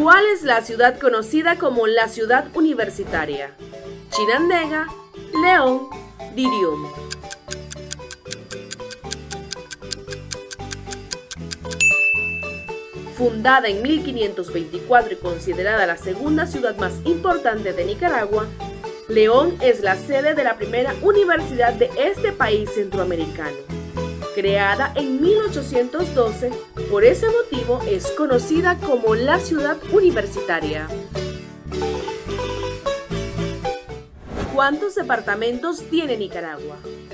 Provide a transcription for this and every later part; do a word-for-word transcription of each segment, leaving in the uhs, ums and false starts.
¿Cuál es la ciudad conocida como la ciudad universitaria? Chinandega, León, Dirium. Fundada en mil quinientos veinticuatro y considerada la segunda ciudad más importante de Nicaragua, León es la sede de la primera universidad de este país centroamericano. Creada en mil ochocientos doce, por ese motivo es conocida como la ciudad universitaria. ¿Cuántos departamentos tiene Nicaragua?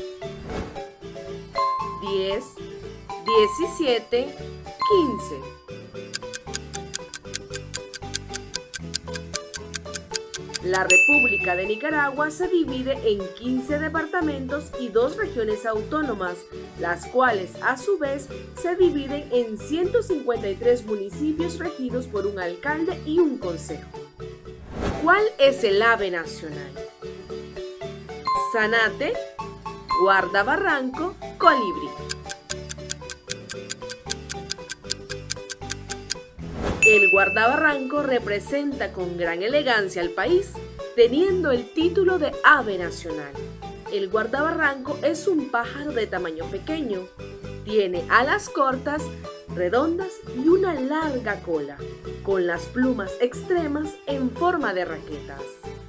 diez, diecisiete, quince. La República de Nicaragua se divide en quince departamentos y dos regiones autónomas, las cuales a su vez se dividen en ciento cincuenta y tres municipios regidos por un alcalde y un consejo. ¿Cuál es el ave nacional? Zanate, guardabarranco, colibrí. El guardabarranco representa con gran elegancia al país, teniendo el título de ave nacional. El guardabarranco es un pájaro de tamaño pequeño, tiene alas cortas, redondas y una larga cola, con las plumas extremas en forma de raquetas.